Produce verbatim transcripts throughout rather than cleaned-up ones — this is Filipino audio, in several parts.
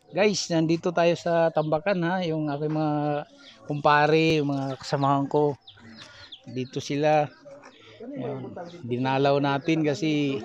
Guys, nandito tayo sa Tambakan ha, yung aking mga kumpare, yung mga kasamahan ko. Dito sila. Ayan, dinalaw natin kasi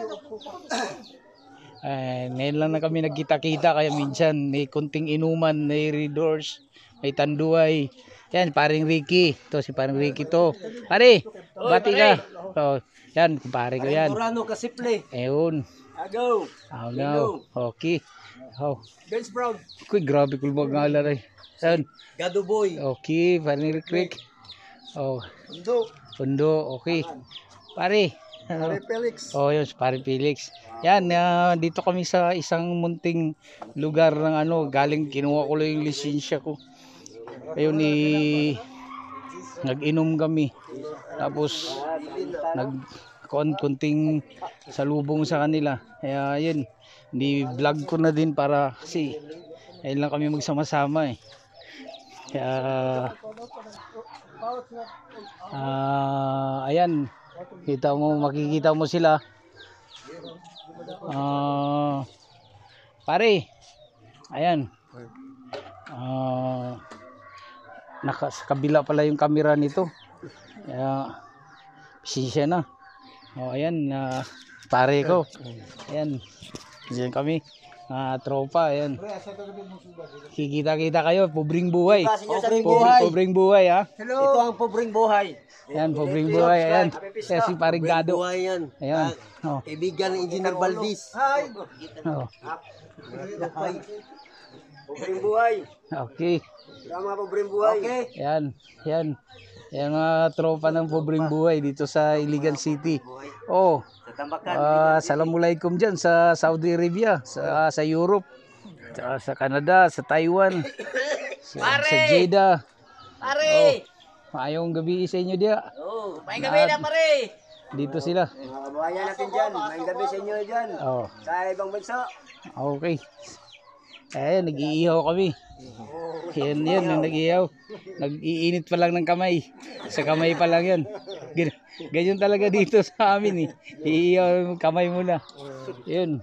eh, ngayon lang na kami nagkita-kita kaya minsan may kunting inuman, may redors, may tanduay. Yan, paring Ricky. Ito si paring Ricky to. Pare, bati ka. Oh, yan, kumpare ko yan. Durano Kasiple. Ayun. Agaw. Agaw. Okay. Oh. Girls Brown. Kuy, grabe ko mag-ngalan ay. Yan. Gado Boy. Okay, paring Rick. Oh, Undo. Pundo, okay. Pare. Pare Felix. Oh, yun, pare Felix. Yan, uh, dito kami sa isang munting lugar ng ano, galing kinuha ko lang yung lisensya ko. Ayun ni nag-inom kami. Tapos nag konting salubong sa kanila. Kaya yun, di vlog ko na din para kasi ayun lang kami magsama-sama eh. Kaya uh, ayan, kita mo, makikita mo sila. Uh, pare, ayan. Uh, naka, sa kabila pala yung camera nito. Kaya pasensya na. Oh, ayan, uh, pare ko. Ayan. Diyan kami. Ah, tropa, ayan. Kikita-kita kayo, pobreng buhay. Pobreng Pobreng, buhay. pobreng buhay, ha. Hello. Ito ang pobreng buhay. Ayan, pobreng buhay, ayan. Kaya si paring Gado. Buhay yan. Ayan. Oh. Kaibigan ng Engineer Valdez. Hi. Oh. Pobreng buhay. Okay. Tama pobreng buhay. Okay. Ayan, ayan. Ayan mga tropa ng pobreng buhay dito sa Iligan City. Oh, uh, Assalamualaikum dyan sa Saudi Arabia, sa, sa Europe, sa, sa Canada, sa Taiwan, sa, sa Jeddah. Pare! Oh, mayong gabi sa inyo dia. Oh, may gabi na pare! Dito sila. Mga kababayan natin dyan. May gabi sa inyo dyan. Oh, Sa ibang bansa. okay. Ayan, nag-iihaw kami. Yan, yan, yung nag-iihaw. Nag-iinit pa lang ng kamay. Sa kamay pa lang yan. Gan- Ganyan talaga dito sa amin eh. Iihaw yung kamay muna. Yun.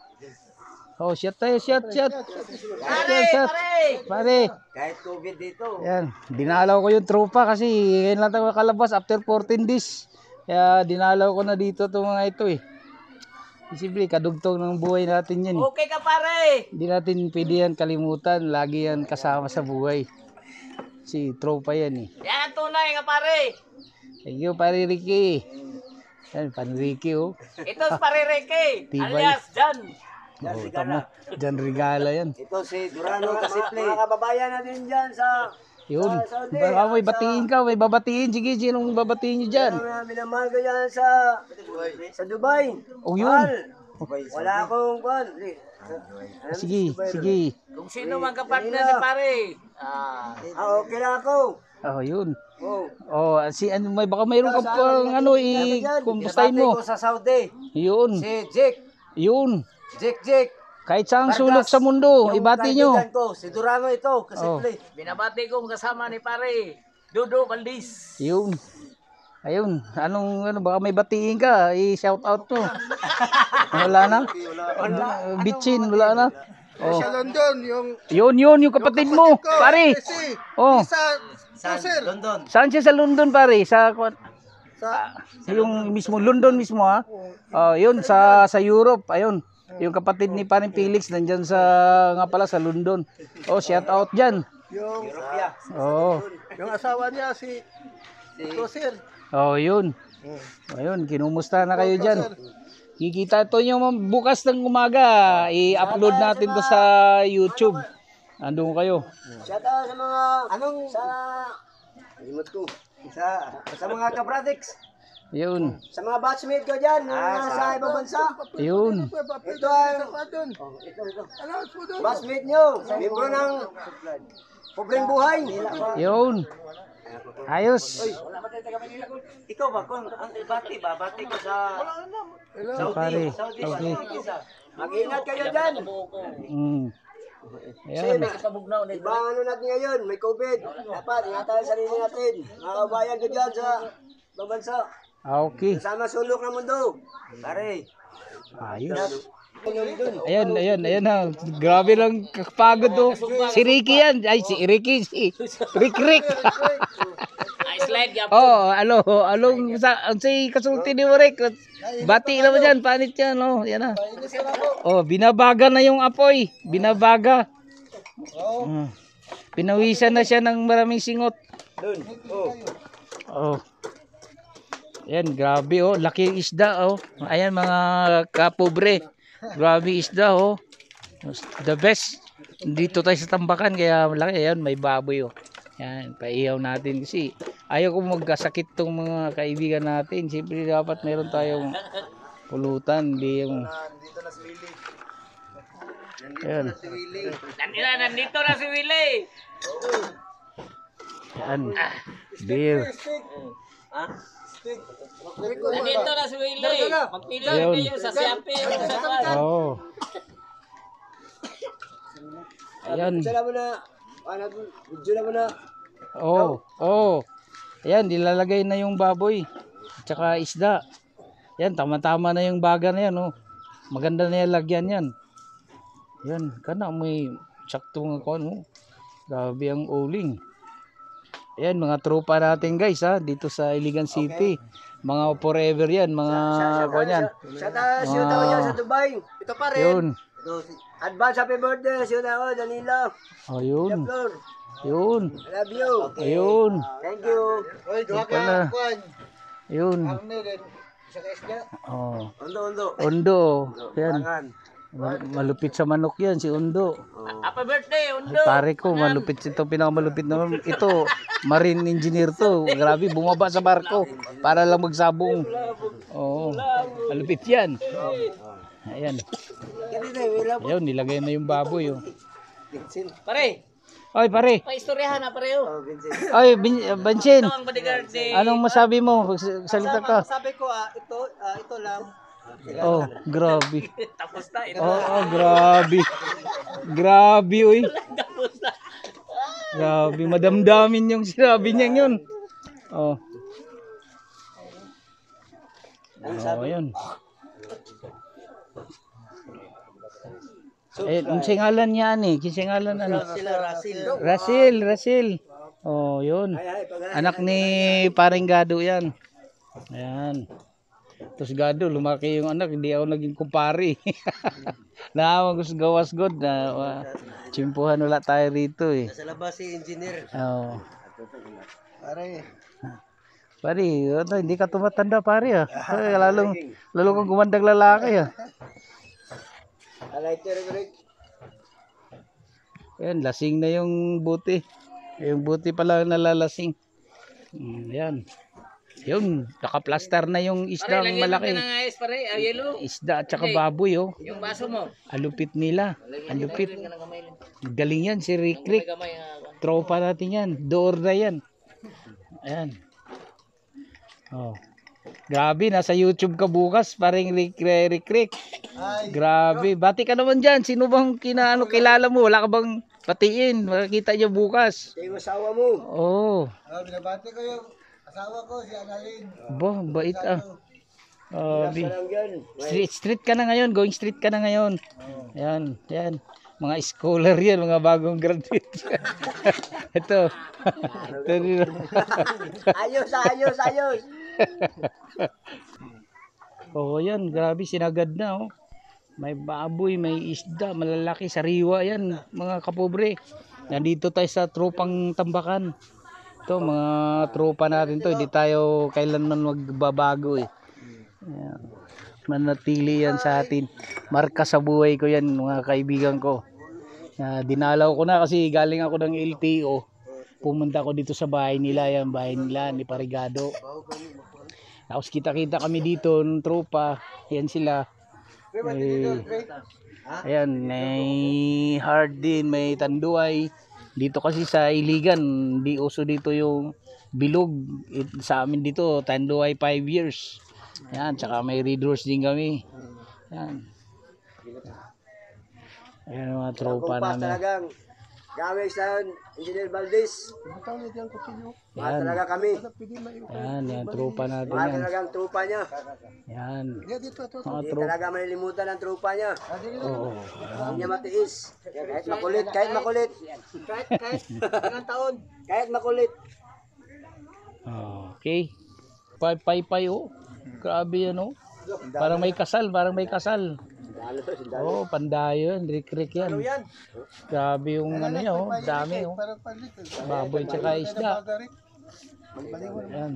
Oh, shot tayo, shot, shot. Pare! Shot, Pare! pare. Kahit COVID dito. Yan, dinalaw ko yung tropa kasi ngayon lang tayo makalabas after fourteen days. Kaya dinalaw ko na dito itong mga ito eh. Siyempre, kadugtong ng buhay natin yan. Okay ka pare! Hindi natin pwede yan kalimutan. Lagi yan kasama sa buhay. Si tropa yan eh. Yan ang tunay ka pare! Thank you, pare Ricky. Yan, pan Ricky oh. Ito si pare Ricky, Tibay. alias Jan. Oh, tama. Diyan regala yan. Ito si Durano Kasiple. Mga kababayan natin dyan sa Yun. Baka may batiin ka, may babatiin. Sige, sinong babatiin nyo dyan? Mga minamahal ko yan sa sa Dubai. Oh, yun. Mahal. Wala akong kwan. Sige, sige. Kung sino man kapartner ni pare. Ah, Ah, okay lang ako. Oh, yun. Oh. Oh, si ano may baka mayroon ka pang ano i kumustahin mo. Binabati ko sa Saudi. Yun. Si Jake. Yun. Jake Jake. Kahit saang Vargas. sulok sa mundo, Yung ibati nyo. kaibigan ko, si Durano ito, kasi Oh. play. binabati kong kasama ni pare, Dodo Valdez. Yun. Ayun, anong ano baka may batiin ka, i-shout out mo. Wala na? Bitchin, wala na. Oh. Sa London, yung Yun, yun, yung kapatid mo, pare. si Oh, sa Sa London. saan siya sa London, pare? Sa sa yung mismo London mismo ha. Oh, yun sa sa Europe, ayun. Yung kapatid ni paring Felix nandiyan sa nga pala sa London. Oh, shout out diyan. yung Oh. yung asawa niya si Tosir. Oh, yun. Ayun, kinumusta na kayo diyan? Kikita to nyo bukas ng umaga. I-upload natin to sa YouTube. Andun kayo. Shout out sa mga anong sa limot ko. Sa sa mga kabradix. Yun. Sa mga batchmate ko diyan na sa ibang bansa. Yun. Ito ang doon. oh, ito ito. Announce mo doon. Batchmate nyo, membro ng pobreng buhay. Yun. Ayos. Ikaw ba kung ang bati ba bati ko sa So, pare. Saudi. Okay. Mag-ingat kayo diyan. Mm. Ayan. Iba ang ano natin ngayon, may COVID. Dapat ingatan ang sarili natin. Mga kabayan ko diyan sa ibang bansa. Ah, okay. Kasama sulok ng mundo. Pare. Ayos. Ayan, ayan, ayan na. Grabe lang kapagod oh. Si Ricky yan. Ay, si Ricky, si Rick Rick. Ay, slide gap. Oh, alo, along sa si kasulti ni Rick. Bati naman dyan, panit yan, oh. Yan na. Oh, binabaga na yung apoy. Binabaga. Oh. Pinawisan na siya ng maraming singot. Doon. Oh. Oh. Ayan, grabe oh. Laki yung isda oh. Ayan mga kapobre. Grabe isda oh. The best. Dito tayo sa tambakan kaya malaki. Ayan, may baboy oh. Ayan, paihaw natin kasi ayaw ko magkasakit tong mga kaibigan natin. Siyempre dapat meron tayong pulutan. Hindi yung... Nandito na si Willie. Ayan. Si Willie. Nandito na, nandito na si Willie. Ayan. Beer. Ha? Nandito na si Willie. Magpili Ayun. kayo sa siyapi o sa sawan. Oh. Ayan. Sala mo na. Ano, video na mo na. Oh, oh. Ayan, nilalagay na yung baboy. Tsaka isda. Ayan, tama-tama na yung baga na yan, oh. Maganda na yung lagyan yan. Ayan, kana may sakto nga kuan mo. Grabe ang uling. Ayan, mga tropa natin guys, ha, dito sa Iligan City. Mga forever yan, mga kuan yan. Shout out, shout out dyan sa Dubai. Ito pa rin. Yun. Advance happy birthday. Shout out, Danilo. Oh, yun. Flor. Yun. I love you. Ayun. Thank you. Oy, duha Yun pala. ka kuan. Ayun. Arne din. Isa ka isda. Oh. Undo, undo. Undo. Yan. Pangan. Mal- Malupit sa manok yan, si Undo. Happy birthday, Undo. Pare ko, malupit ito, pinakamalupit naman. Ito, marine engineer to. Grabe, bumaba sa barko para lang magsabong. Oo, malupit yan. Ayan. Ayun, nilagay na yung baboy. Oh. Pare, Oy, pare. paistoryahan na pare. Oh. Oy, Bin- Bansin. Ito ang bodyguard ni... Anong masabi mo? Salita ka. Sabi ko ah, ito ah, ito lang. Oh, grabe. Tapos na. Ito Oh, oh, grabe. Grabe, uy. tapos na. Grabe, madamdamin yung sinabi niya yun. Oh. Oh, ayun. Eh, ang singalan niya ani, kisingalan ano? Sila Rasil. Rasil, Rasil. Oh, yun. Anak ni Paring Gado yan. Ayan. Tapos Gado, lumaki yung anak, hindi ako naging kumpari. Naawag ko sa gawas god na uh, tsimpuhan wala tayo rito eh. Sa labas si engineer. Oh. Pare. Pare, ano, hindi ka tumatanda pare ah. Ay, lalong, lalong kang gumandang lalaki ah. Alay, tira, break. Ayan, lasing na yung buti. Yung buti pala nalalasing. Mm, yan. Yun, nakaplaster na yung Pare, isdang lagyan mo malaki. ng ayos pare. Ah, yellow. Isda at saka baboy oh. Yung baso mo. Alupit nila. Alupit. Lagyan ka ng kamay lang. Galing yan si Rick Rick. May kamay. ah, Tropa natin yan. Door na yan. Ayan. Oh. Grabe, nasa YouTube ka bukas. Paring Rick Rick Rick. Ay, Grabe. Bati ka naman dyan. Sino bang kinaano kilala mo? Wala ka bang batiin? Makikita niyo bukas. Sa yung asawa mo. Oh. ah, binabati ko yung asawa ko si Annalyn. Bo, bait ah. Oh, bi. Parang yan. Street, street ka na ngayon. Going street ka na ngayon. Yan, yan. Mga scholar yan. Mga bagong graduate. Ito. Ito rin. Ayos, ayos, ayos. Oh, yan. Grabe, sinagad na oh. May baboy, may isda, malalaki, sariwa yan, mga kapobre. Nandito tayo sa tropang tambakan. Ito, mga tropa natin to. Hindi tayo kailanman magbabago eh. Yan. Manatili yan sa atin. Marka sa buhay ko yan, mga kaibigan ko. Uh, dinalaw ko na kasi galing ako ng L T O. Pumunta ko dito sa bahay nila, yan, bahay nila ni Parigado. Tapos kita-kita kami dito ng tropa. Yan sila. May, ayan, may Hardin, may Tanduay. Dito kasi sa Iligan, di uso dito yung bilog. It, sa amin dito, Tanduay five years. Ayan, tsaka may Red Horse din kami. Ayan. Ayan mga tropa Kumpas namin. talagang Kami sa Engineer Valdez. Mahal Yan. talaga kami. Yan, yan, tropa natin Mahal yan. talaga ang trupa niya. Yan. Mga Hindi tropa. talaga malilimutan ang trupa niya. Oo. Hindi niya matiis. Kahit makulit, kahit makulit. Kahit, kahit, ilang taon. Kahit makulit. Okay. Pay pay pay oh. Grabe yan oh. Parang may kasal, parang may kasal. Sindalo to, sindalo. Oh, pandayo yan, rik-rik yan. Yan. Grabe yung ano niya oh, dami oh. Parang palit. Baboy tsaka isda. Yan.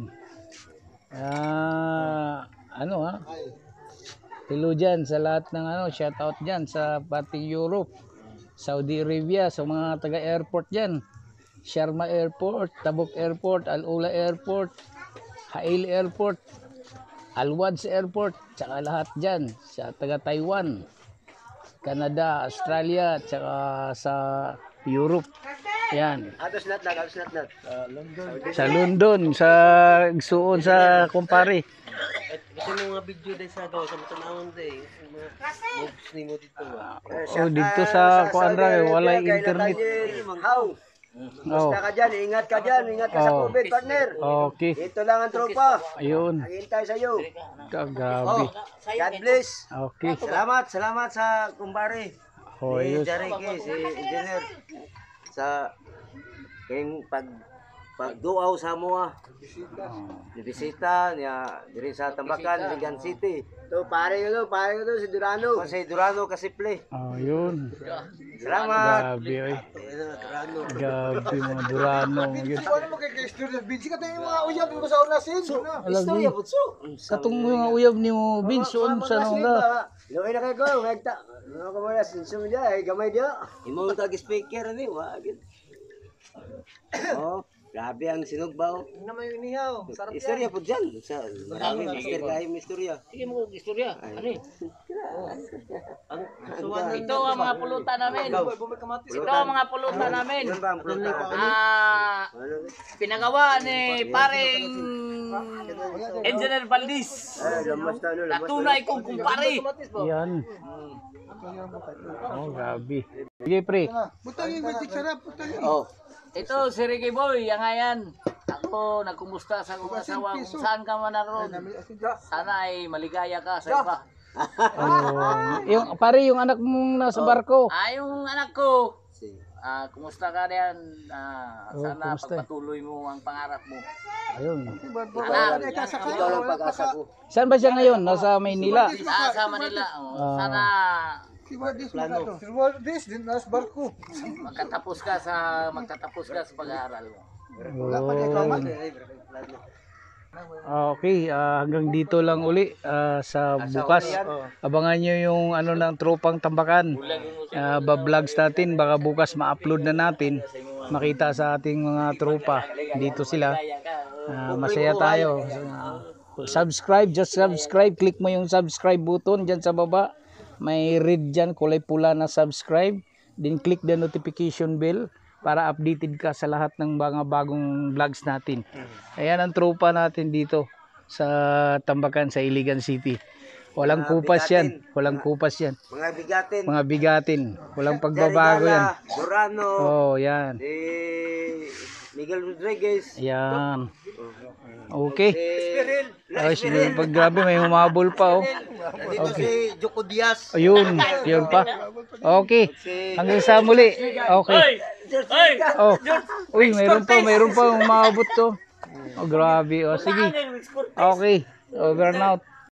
Ah, ano ha? Hello dyan sa lahat ng ano, shout out dyan sa pating Europe, Saudi Arabia, sa mga taga-airport dyan. Sharma Airport, Tabuk Airport, Al-Ula Airport, Hail Airport, Al-Wads Airport, tsaka lahat dyan sa taga-Taiwan, Canada, Australia, tsaka sa Europe. Yan. Atos nat nat, atos nat nat. Sa London, sa Igsuon, sa kumpare. Kasi mga video dahil sa gawa sa matanawang dahil. Mga moves ni mo dito ba? Oh, dito sa kuandra walay internet. How? Oh. Basta ka dyan, ingat ka dyan, ingat ka sa Oh. COVID, partner. Okay. Ito lang ang tropa. Ayun. Naghihintay sa iyo. Ka- Grabe. God bless. Okay. Salamat, salamat sa kumpare. Oh, Si ayos. Jareke, si engineer. Sa kayong pag pagduaw sa mua. Dibisita niya diri sa Tambakan, Ligan City. To pare ko to, pare ko to si Durano. Si Durano Kasiple. Ayun. Salamat. Grabe oy. Grabe mga Durano. Yun. Ano mo kay Istorya Vinci ka tayo mga uyab mo sa unasin. Alagi. Katong mga uyab ni mo Vince on sa nung la. Loy na kay ko, ngagta. Ano ko mo sinso dia, ay gamay dia. Imo tag speaker ni, wa gid. Oh, grabe ang sinugbaw. Tingnan mo yung inihaw. Sarap yan. Istorya po dyan. Sa marami mister kayo istorya. Sige mo istorya. Ano eh? Ang Ito ang mga pulutan namin. Ito ang mga pulutan namin. Ano ba ang pulutan? Ah, Ano? pinagawa ni paring Engineer Valdez. Ay, lamas na ano, Na lamas. tunay kong kumpare. Yan. Oh, grabe. Sige pre. Butang yung magic sarap. Butang yung. Oh, Ito si Ricky Boy, ang ayan. Ako nagkumusta sa kong asawa kung saan ka man naroon. Sana ay maligaya ka sa iba. Oh, yung pare yung anak mong nasa barko. Ah, yung anak ko. Ah, kumusta ka diyan? Ah, Oh, sana kumusta? pagpatuloy mo ang pangarap mo. Ayun. Anak, ikaw lang pag-asa ko. Saan ba siya ngayon? Nasa Maynila. ah, sa Manila. Oh, Ah. sana Si Wadis mo ka to. Si Wadis, din nas barko. magkatapos ka sa magtatapos ka sa pag-aaral mo. Yun. Ah, okay, ah, hanggang dito lang uli ah, sa bukas. Abangan nyo yung ano ng tropang Tambakan. Ah, ba-vlogs natin, baka bukas ma-upload na natin. Makita sa ating mga tropa. Dito sila. Ah, masaya tayo. Ah, subscribe, just subscribe. Click mo yung subscribe button dyan sa baba. May red dyan, kulay pula na subscribe. Then click the notification bell para updated ka sa lahat ng mga bagong vlogs natin. Ayan ang tropa natin dito sa Tambakan, sa Iligan City. Walang kupas yan. Walang kupas yan. Mga bigatin. Mga bigatin. Walang pagbabago yan. Durano. Oh, yan. Si Miguel Rodriguez. Ayan. Okay. Si Ay, sige, pag grabe may humabol pa oh. Dito si Joko Diaz. Ayun, yun pa. Okay. Hanggang sa muli. Okay. Oh. Uy, mayroon pa, mayroon pa umabot to. Oh, grabe. Oh, sige. Okay. Over and out.